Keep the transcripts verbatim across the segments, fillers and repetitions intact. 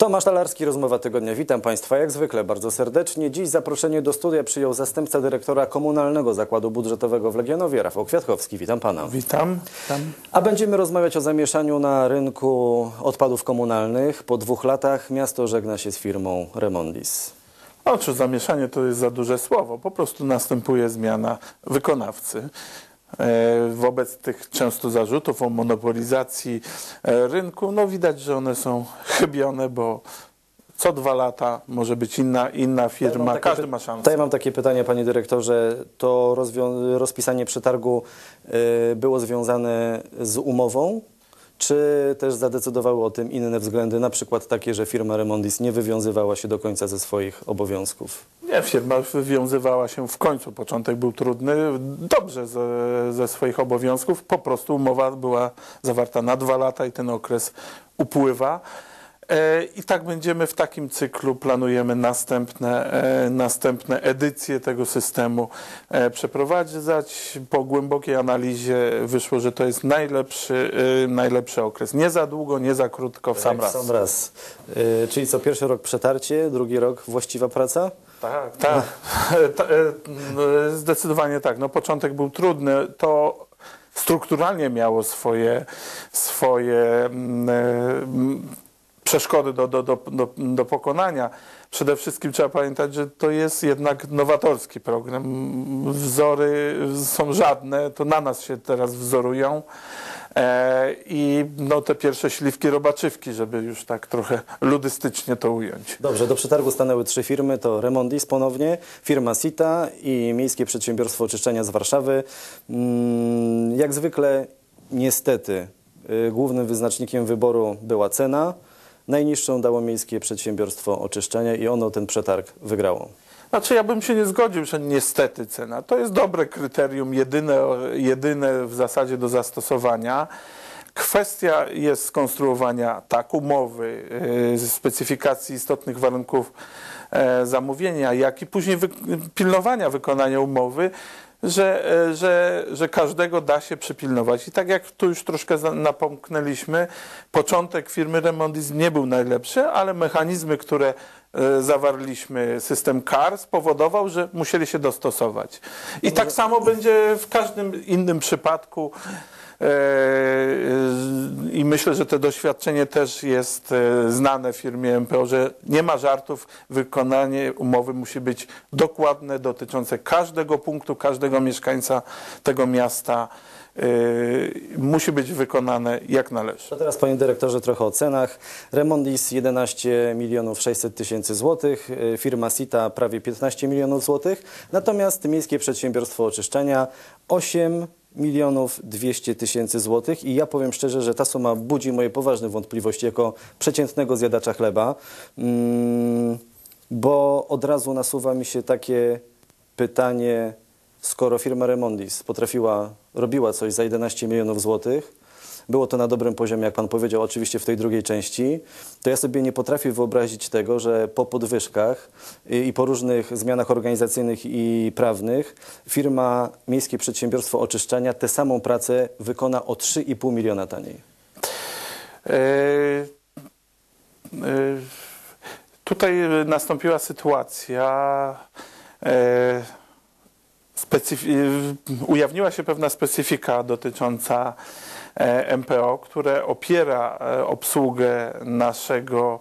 Tomasz Talarski, Rozmowa Tygodnia. Witam Państwa jak zwykle bardzo serdecznie. Dziś zaproszenie do studia przyjął zastępca dyrektora Komunalnego Zakładu Budżetowego w Legionowie, Rafał Kwiatkowski. Witam Pana. Witam. Witam. A będziemy rozmawiać o zamieszaniu na rynku odpadów komunalnych. Po dwóch latach miasto żegna się z firmą Remondis. Otóż zamieszanie to jest za duże słowo. Po prostu następuje zmiana wykonawcy. Wobec tych często zarzutów o monopolizacji rynku, no widać, że one są chybione, bo co dwa lata może być inna, inna firma, ja każdy ma szansę. To ja mam takie pytanie, panie dyrektorze, to rozpisanie przetargu y, było związane z umową, czy też zadecydowały o tym inne względy, na przykład takie, że firma Remondis nie wywiązywała się do końca ze swoich obowiązków? Nie, firma wywiązywała się w końcu. Początek był trudny, dobrze ze, ze swoich obowiązków. Po prostu umowa była zawarta na dwa lata i ten okres upływa. E, I tak będziemy w takim cyklu, planujemy następne, e, następne edycje tego systemu e, przeprowadzać. Po głębokiej analizie wyszło, że to jest najlepszy, e, najlepszy okres. Nie za długo, nie za krótko, w sam raz. W sam raz. E, czyli co, pierwszy rok przetarcie, drugi rok właściwa praca? Tak, tak. Zdecydowanie tak. No, początek był trudny. To strukturalnie miało swoje, swoje przeszkody do, do, do, do, do pokonania. Przede wszystkim trzeba pamiętać, że to jest jednak nowatorski program. Wzory są żadne, to na nas się teraz wzorują. E, I no, te pierwsze śliwki robaczywki, żeby już tak trochę ludystycznie to ująć. Dobrze, do przetargu stanęły trzy firmy, to Remondis ponownie, firma Sita i Miejskie Przedsiębiorstwo Oczyszczania z Warszawy. Mm, jak zwykle, niestety, y, głównym wyznacznikiem wyboru była cena. Najniższą dało Miejskie Przedsiębiorstwo Oczyszczania i ono ten przetarg wygrało. Znaczy ja bym się nie zgodził, że niestety cena. To jest dobre kryterium, jedyne, jedyne w zasadzie do zastosowania. Kwestia jest skonstruowania tak umowy, yy, specyfikacji istotnych warunków yy, zamówienia, jak i później wy pilnowania wykonania umowy, że, yy, że, że każdego da się przypilnować. I tak jak tu już troszkę napomknęliśmy, początek firmy Remondis nie był najlepszy, ale mechanizmy, które zawarliśmy, system K A R spowodował, że musieli się dostosować. I tak samo będzie w każdym innym przypadku. I myślę, że to doświadczenie też jest znane w firmie M P O, że nie ma żartów, wykonanie umowy musi być dokładne, dotyczące każdego punktu, każdego mieszkańca tego miasta. Yy, musi być wykonane jak należy. To teraz, panie dyrektorze, trochę o cenach. Remondis jedenaście milionów sześćset tysięcy złotych, firma Sita prawie piętnaście milionów złotych, natomiast Miejskie Przedsiębiorstwo Oczyszczania osiem milionów dwieście tysięcy złotych i ja powiem szczerze, że ta suma budzi moje poważne wątpliwości jako przeciętnego zjadacza chleba, mm, bo od razu nasuwa mi się takie pytanie, skoro firma Remondis potrafiła, robiła coś za jedenaście milionów złotych, było to na dobrym poziomie, jak pan powiedział, oczywiście w tej drugiej części, to ja sobie nie potrafię wyobrazić tego, że po podwyżkach i, i po różnych zmianach organizacyjnych i prawnych firma Miejskie Przedsiębiorstwo Oczyszczania tę samą pracę wykona o trzy i pół miliona taniej. Yy, yy, tutaj nastąpiła sytuacja, yy, ujawniła się pewna specyfika dotycząca M P O, które opiera obsługę naszego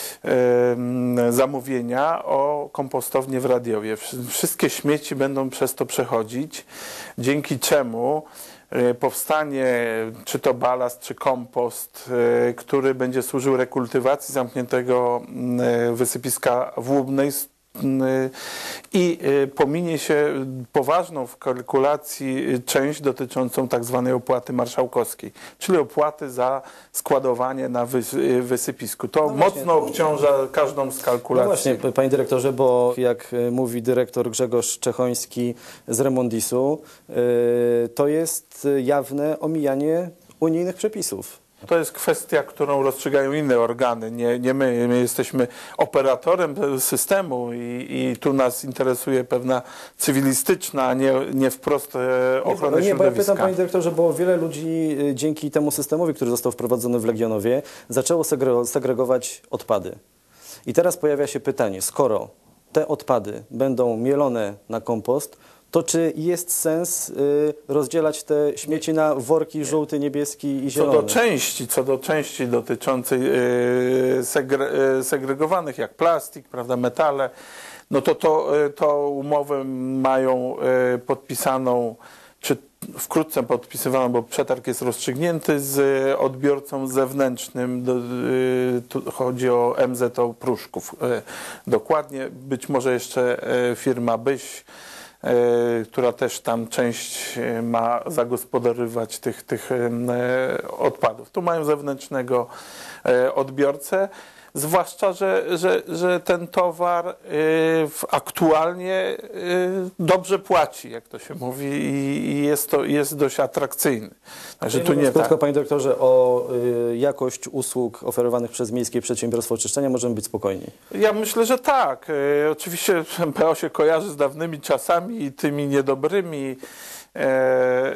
zamówienia o kompostownię w Radiowie. Wszystkie śmieci będą przez to przechodzić, dzięki czemu powstanie czy to balast, czy kompost, który będzie służył rekultywacji zamkniętego wysypiska w Łubnej, i pominie się poważną w kalkulacji część dotyczącą tak zwanej opłaty marszałkowskiej, czyli opłaty za składowanie na wysypisku. To no mocno obciąża każdą z kalkulacji. No właśnie, panie dyrektorze, bo jak mówi dyrektor Grzegorz Czechoński z Remondisu, to jest jawne omijanie unijnych przepisów. To jest kwestia, którą rozstrzygają inne organy, nie, nie my. My jesteśmy operatorem systemu i, i tu nas interesuje pewna cywilistyczna, a nie, nie wprost e, ochrona nie, nie, bo ja pytam, środowiska. panie dyrektorze, bo wiele ludzi y, dzięki temu systemowi, który został wprowadzony w Legionowie, zaczęło segre segregować odpady. I teraz pojawia się pytanie, skoro te odpady będą mielone na kompost, to czy jest sens y, rozdzielać te śmieci na worki żółty, niebieski i Co zielony? do części, co do części dotyczącej e, segre, e, segregowanych, jak plastik, prawda, metale, no to, to, e, to umowę mają e, podpisaną, czy wkrótce podpisywaną, bo przetarg jest rozstrzygnięty z odbiorcą zewnętrznym. Do, e, tu chodzi o M Z O Pruszków. E, dokładnie, być może jeszcze e, firma Byś, E, która też tam część e, ma zagospodarowywać tych, tych e, odpadów. Tu mają zewnętrznego e, odbiorcę, zwłaszcza, że, że, że ten towar e, w, aktualnie e, dobrze płaci, jak to się mówi, i, i jest to jest dość atrakcyjny. Także tu nie Krótko, tak. panie dyrektorze, o y, jakość usług oferowanych przez Miejskie Przedsiębiorstwo Oczyszczania możemy być spokojni. Ja myślę, że tak. E, oczywiście M P O się kojarzy z dawnymi czasami i tymi niedobrymi, e,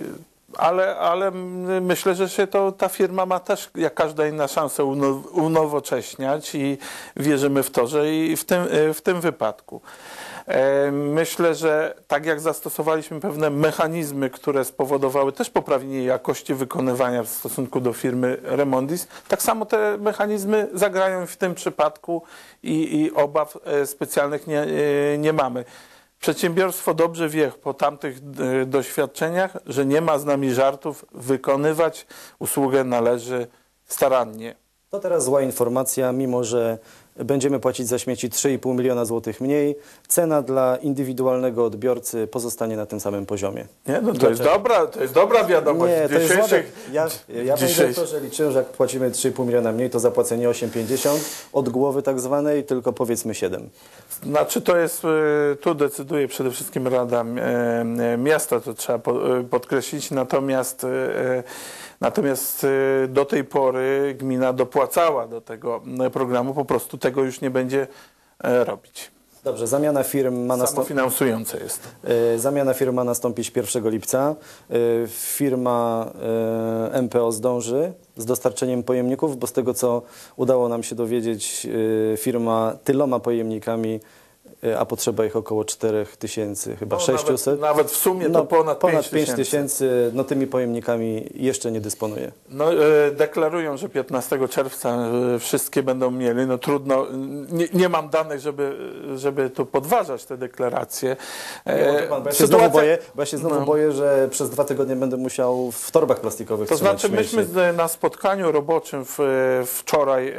ale, ale myślę, że się to, ta firma ma też, jak każda inna, szansę unow, unowocześniać i wierzymy w to, że i w tym, w tym wypadku. E, myślę, że tak jak zastosowaliśmy pewne mechanizmy, które spowodowały też poprawienie jakości wykonywania w stosunku do firmy Remondis, tak samo te mechanizmy zagrają w tym przypadku i, i obaw e, specjalnych nie, e, nie mamy. Przedsiębiorstwo dobrze wie po tamtych e, doświadczeniach, że nie ma z nami żartów, wykonywać usługę należy starannie. To teraz zła informacja, mimo że będziemy płacić za śmieci trzy i pół miliona złotych mniej, cena dla indywidualnego odbiorcy pozostanie na tym samym poziomie. Nie, no to jest dobra, to jest dobra wiadomość. Nie, to jest zła, Dzisiejszych- ja, ja panie dzisiejszych- dyrektorze liczyłem, że jak płacimy trzy i pół miliona mniej, to zapłacenie osiem pięćdziesiąt od głowy tak zwanej, tylko powiedzmy siedem. Znaczy to jest, y, tu decyduje przede wszystkim Rada y, Miasta, to trzeba po- y, podkreślić, natomiast, y, natomiast y, do tej pory gmina dopłacała do tego y, programu, po prostu tego już nie będzie y, robić. Dobrze, zamiana firm ma nastąpić. Samofinansujące jest. Y, Zamiana firm ma nastąpić pierwszego lipca. Y, Firma y, M P O zdąży z dostarczeniem pojemników, bo z tego co udało nam się dowiedzieć, y, firma tyloma pojemnikami, y, a potrzeba ich około czterech tysięcy, chyba No, sześciuset. Nawet, nawet w sumie to No, ponad, ponad pięć tysięcy. no tymi pojemnikami jeszcze nie dysponuje. No, e, deklarują, że piętnastego czerwca e, wszystkie będą mieli. No trudno, nie, nie mam danych, żeby, żeby tu podważać te deklaracje. E, Bo ja się znowu boję, bo ja się znowu boję, że przez dwa tygodnie będę musiał w torbach plastikowych To trzymać znaczy śmieci. myśmy z- na spotkaniu roboczym w, wczoraj, e,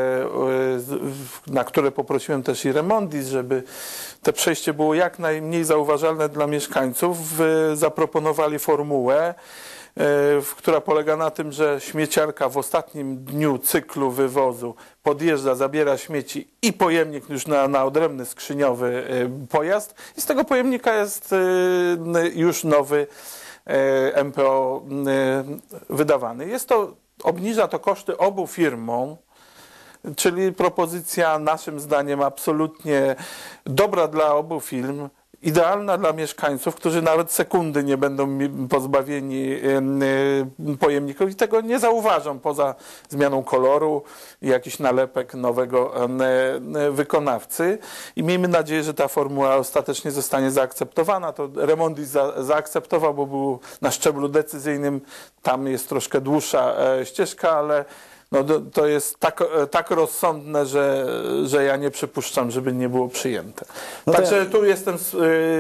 e, z- na które poprosiłem też i Remondis, żeby te przejście było jak najmniej zauważalne dla mieszkańców, w, zaproponowali formułę, e, w- która polega na tym, że śmieciarka w ostatnim dniu cyklu wywozu podjeżdża, zabiera śmieci i pojemnik już na, na odrębny skrzyniowy e, pojazd i z tego pojemnika jest e, już nowy e, M P O e, wydawany. Jest to, obniża to koszty obu firmom, czyli propozycja naszym zdaniem absolutnie dobra dla obu firm, idealna dla mieszkańców, którzy nawet sekundy nie będą mi- pozbawieni em, y, pojemników i tego nie zauważą poza zmianą koloru i jakiś nalepek nowego em, y, wykonawcy. I miejmy nadzieję, że ta formuła ostatecznie zostanie zaakceptowana. To Remondis za, zaakceptował, bo był na szczeblu decyzyjnym. Tam jest troszkę dłuższa e, ścieżka, ale no, to- to jest tak, e, tak rozsądne, że, że ja nie przypuszczam, żeby nie było przyjęte. No to Także ja- tu jestem s- y,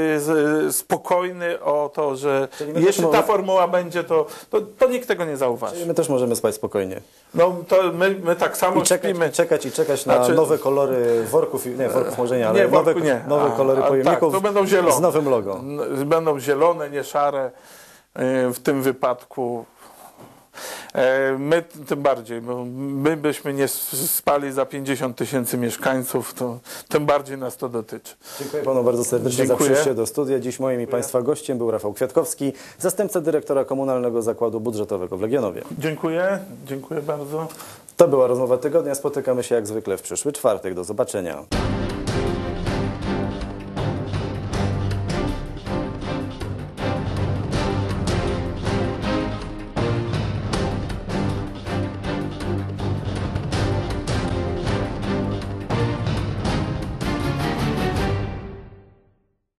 z- spokojny o to, że Czyli my jeśli też ta mo- formuła będzie, to, to, to nikt tego nie zauważy. Czyli my też możemy spać spokojnie. No to my, my tak samo I czekać, śpimy. i czekać, i czekać na Znaczy- nowe kolory worków, i- nie worków może nie, ale Nie, nowe, worku nie. nowe A, kolory a, pojemników tak, to będą zielone. z nowym logo. N- Będą zielone, nie szare. Y, W tym wypadku E, My t- tym bardziej, bo my byśmy nie s- spali za pięćdziesiąt tysięcy mieszkańców, to tym bardziej nas to dotyczy. Dziękuję panu bardzo serdecznie Dziękuję. za przyjście do studia. Dziś moim i państwa gościem był Rafał Kwiatkowski, zastępca dyrektora Komunalnego Zakładu Budżetowego w Legionowie. Dziękuję, dziękuję bardzo. To była rozmowa tygodnia. Spotykamy się jak zwykle w przyszły czwartek. Do zobaczenia.